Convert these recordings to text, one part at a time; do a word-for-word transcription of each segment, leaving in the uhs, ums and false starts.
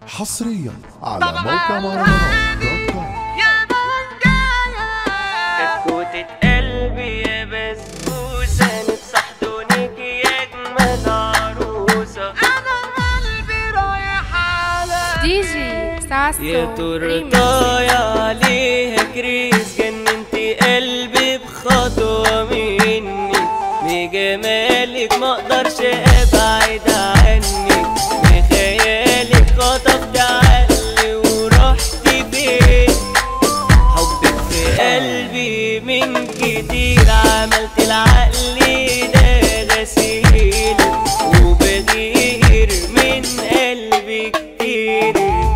حصريا على موقع مهرجانات دوت كوم. يا منجاية كتكوتة قلبي يا بسبوسة نفسح دونك يا أجمل عروسة. أنا قلبي رايح على دي جي ساسو يا تورتاية عليها كريس جننتي قلبي بخطوة مني بجمالك مقدرش أبعد عنك بخيالك خطفت عقلي ورحت فين حبك في قلبي من كتير عملت العقل ده غسيل وبغير من قلبي كتير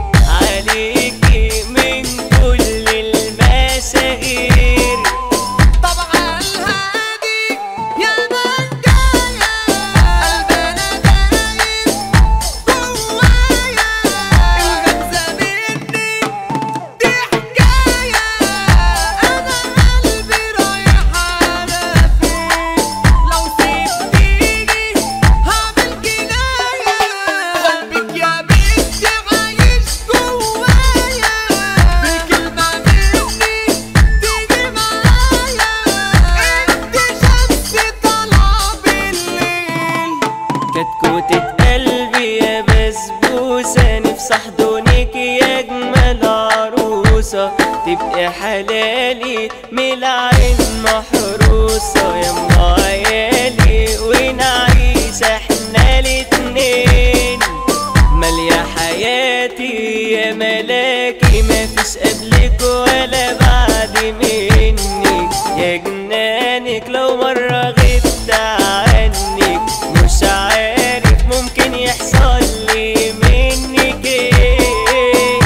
عليكي من كل المشاهير. طبعا الهادي يا منجاية قلبنا دايب جوايا الغمزة مني دي حكاية. أنا قلبي رايح على فين لو سبتيني هعمل جناية. حبك يا بنتي عايش جوايا بكلمة مني تيجي معايا. انت شمس طالعة بالليل كتكوتة قلبي يا بسبوسة نفسي احضنك يا اجمل عروسة تبقي حلالي من العين محروسة يا ام عيالي ونعيش احنا الاتنين مالية حياتي يا ملاكي مفيش قبلك ولا بعد منك يا جنانك لو مرة غبت عنك مش عارف ممكن يحصل لي منك ايه.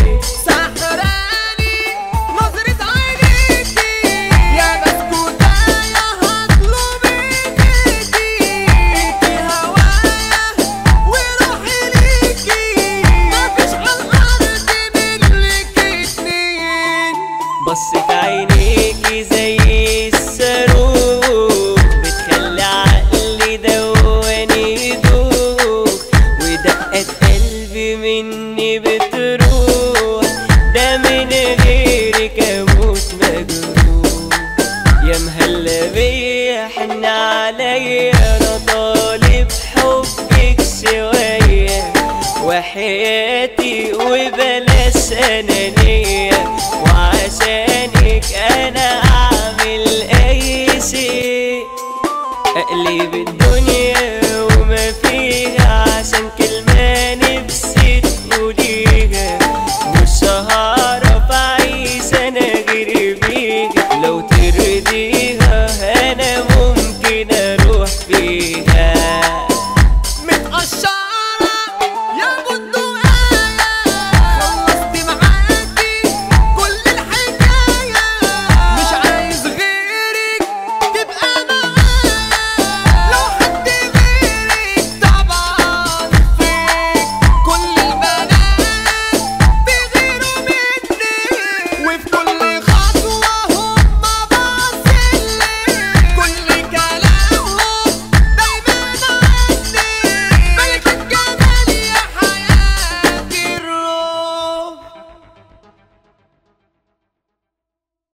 سحراني نظرة عينيكي يا بسكوتاية هطلب ايديكي انت هوايا وروحي ليكي مفيش عالارض منك اتنين. بصت عينيكي زي الصاروخ بتخلي عقلي دواني يدوخ ودقات قلبي مني بتروح ده من غيرك اموت مجروح. يا مهلا بيا حن عليا انا طالب حبك شوية وحياتي وبلاش انانية وعشانك انا اعمل اي شيء اقلب الدنيا